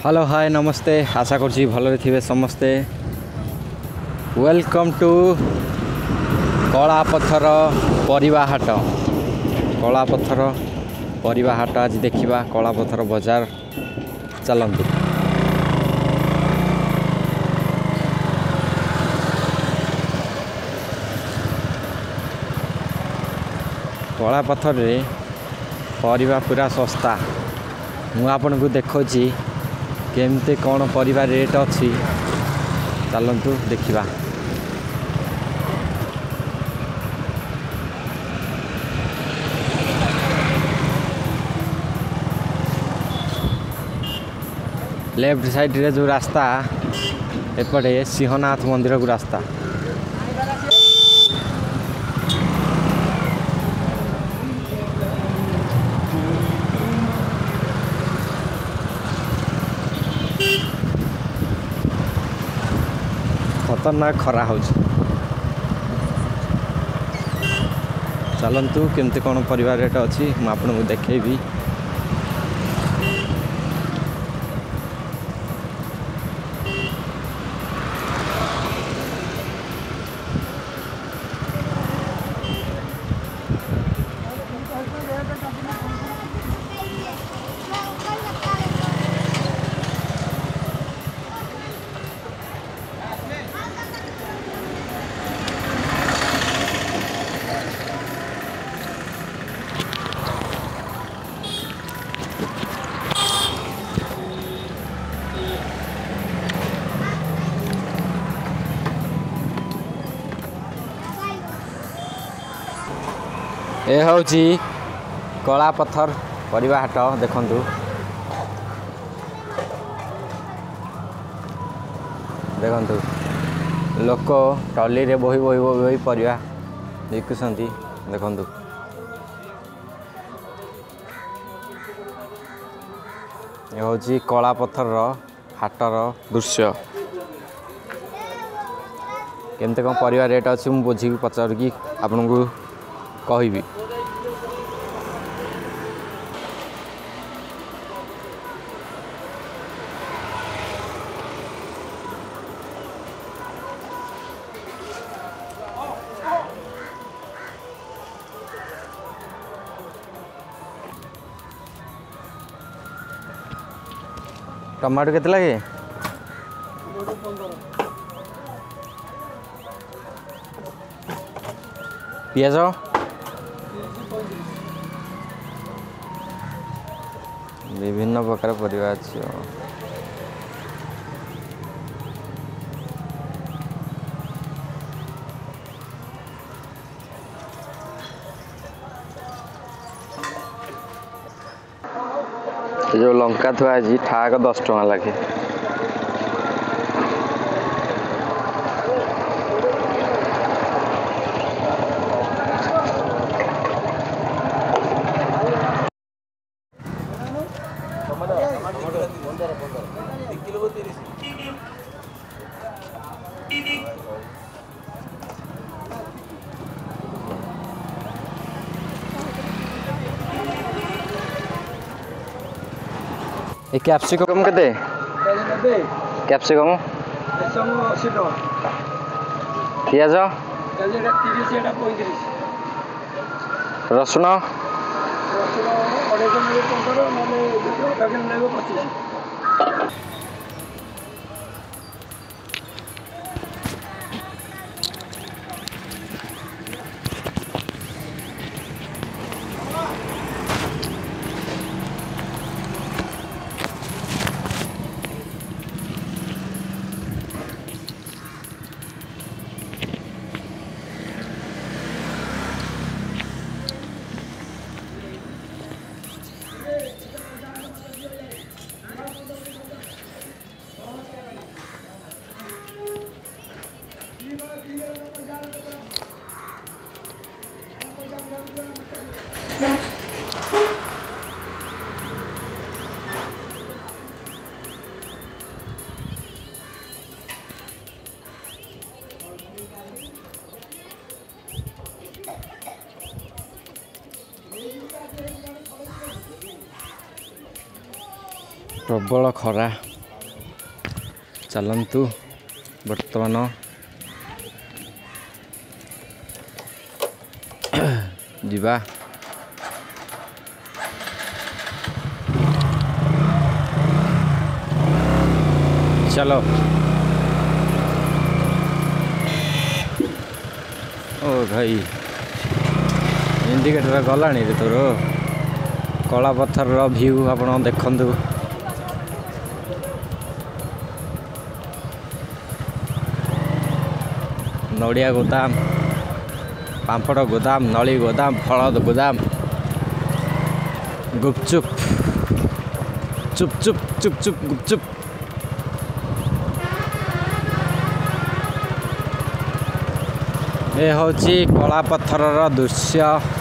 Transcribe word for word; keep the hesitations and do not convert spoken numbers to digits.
Hello hi नमस्ते आशा करछि भले थे समस्ते। वेलकम टू कलापथर परिवा हाट। कलापथर परिवा हाट आज देखा कलापथर बाजार चलतु। कलापथर रे परिवा पूरा सस्ता। मु आपन को देखोची केमते कौन परिवा रेट अच्छी चलतु देखा। लेफ्ट साइड रे जो रास्ता एपटे सिंहनाथ मंदिर को रास्ता। खतरनाक खरा हो चलतु केमती कौन परिवार रेट अच्छी मुझे आपको देखेबी। ए हूँ कलापथर परिवा हाट देखंतु। देखंतु लोक टली रे बोही बोही बोही परिवा बिकुसंती। देखंतु ए हूँ कलापथर हाटर दृश्य। केमते कौन परिवा रेट अच्छी मुझे बुझी पचार कि आपन को कहबी। टमाटो केते लगे? पियाज विभिन्न प्रकार परिवा अच्छी। जो लंका थुआ ठाक दस टଙ୍କା लगे। ए कैप्सिकम केते? कैप्सिकम पियाज रसुण प्रबल खरा। चलतु बर्तमान जीवा चलो। ओ भाई इंडिकेटर गलानी रे तोर कला पत्थर व्यू आप देखु नड़िया गोदाम पांपड़ गोदाम नली गोदाम फल गोदाम गुपचुप चुप चुप चुप चुप गुपचुप ये हूँ कला पत्थर दृश्य।